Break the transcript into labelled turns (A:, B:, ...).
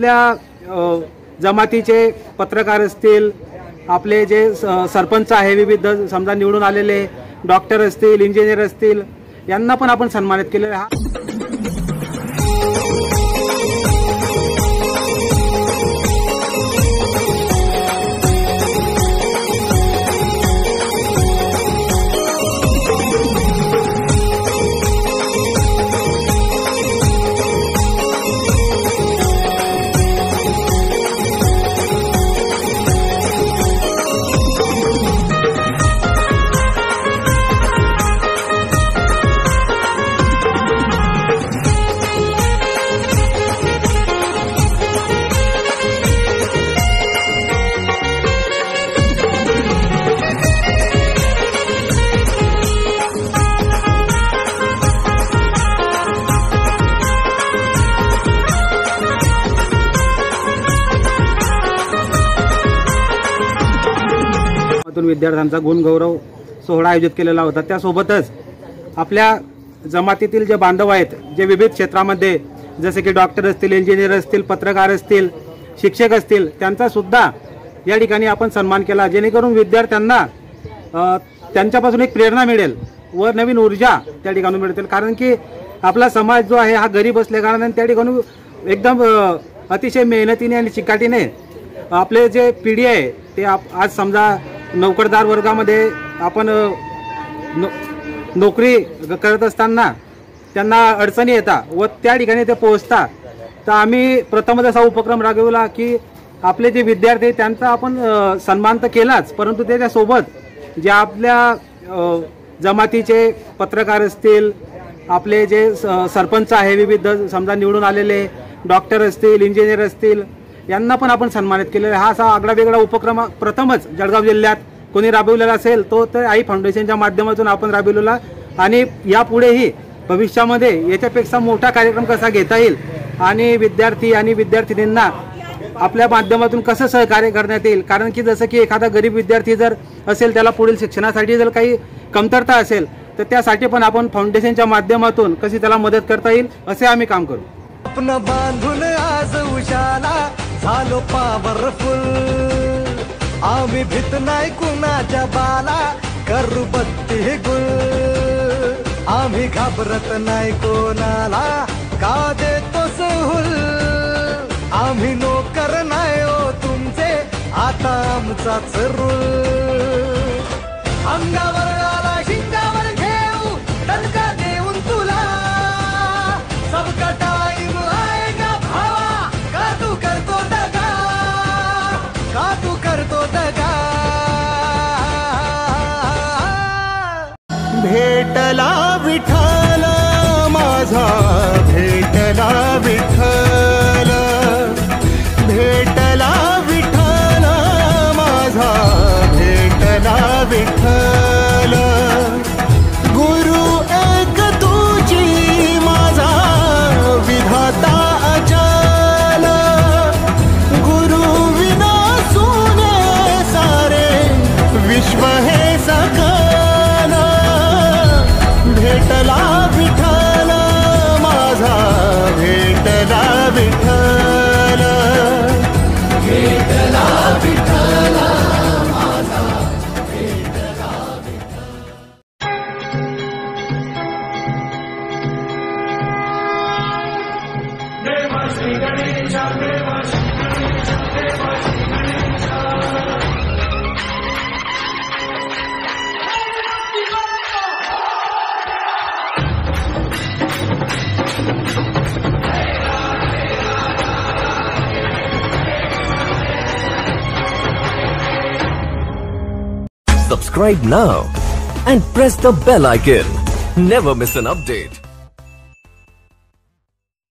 A: आपल्या जमातीचे पत्रकार असतील, आपले जे सरपंच आहे विविध समजा निवडून आलेले, डॉक्टर असतील, इंजिनियर असतील, यांना पण आपण सन्मानित केलेला आहे. विद्यार्थ्यांचा गुणगौरव सोहळा आयोजित केलेला होता. त्यासोबतच आपल्या जमातीतील जे बांधव आहेत, जे विविध क्षेत्रामध्ये जसे की डॉक्टर असतील, इंजिनियर असतील, पत्रकार असतील, शिक्षक असतील, त्यांचा सुद्धा या ठिकाणी आपण सन्मान केला, जेणेकरून विद्यार्थ्यांना त्यांच्यापासून एक प्रेरणा मिळेल व नवीन ऊर्जा त्या ठिकाणी मिळतील. कारण की आपला समाज जो आहे हा गरीब असल्याकारणाने त्या ठिकाणी एकदम अतिशय मेहनतीने आणि चिकाटीने आपले जे पिढी आहे ते आज समजा नोकरदार वर्गामध्ये आपण नोकरी करत असताना त्यांना अडचणी येतात व त्या ठिकाणी ते पोहोचतात. तर आम्ही प्रथमच असा उपक्रम राबवला की आपले जे विद्यार्थी त्यांचा आपण सन्मान तर केलाच, परंतु त्याच्यासोबत जे आपल्या जमातीचे पत्रकार असतील, आपले जे सरपंच आहे विविध समजा निवडून आलेले, डॉक्टर असतील, इंजिनियर असतील, यांना पण आपण सन्मानित केलेला. हा असा आगळा वेगळा उपक्रम प्रथमच जळगाव जिल्ह्यात कोणी राबवलेला असेल तो तर आई फाउंडेशनच्या माध्यमातून आपण राबवलेला. आणि यापुढेही भविष्यामध्ये याच्यापेक्षा मोठा कार्यक्रम कसा घेता येईल आणि विद्यार्थी आणि विद्यार्थिनींना आपल्या माध्यमातून कसं सहकार्य करण्यात येईल. कारण की जसं की एखादा गरीब विद्यार्थी जर असेल, त्याला पुढील शिक्षणासाठी जर काही कमतरता असेल तर त्यासाठी पण आपण फाउंडेशनच्या माध्यमातून कशी त्याला मदत करता येईल असे आम्ही काम करू.
B: आपण बांधून आज उशाला झालो पॉवरफुल, आम्ही भीत नाही कुणाच्या बाला, करू बत्ती गुल, आम्ही घाबरत नाही कोणाला, का देतो सहूल, आम्ही नोकर नाही हो तुमचे, आता आमचाच रूल, अंगावर आला शिंगावर घेऊ दणका देऊन तुला, सबका टाइम आएगा भावा, का तू करतो दगा, का तू करतो दगा. भेटला विठ्ठल माझा, भेटला विठ्ठल, भेटला विठ्ठल माझा, भेटला विठ्ठल, गुरु एक तुझी माझा विधाता अचल, गुरु विना सुने सारे विश्व हे सकल, भेटला विठ्ठल माझा, भेटला विठ्ठल, भेटला विठ्ठल माझा, भेटला विठ्ठल. देवा श्री गणेशा, देवा श्री गणेशा, देवा Shri Ganesha.
C: Subscribe now and press the bell icon. Never miss an update.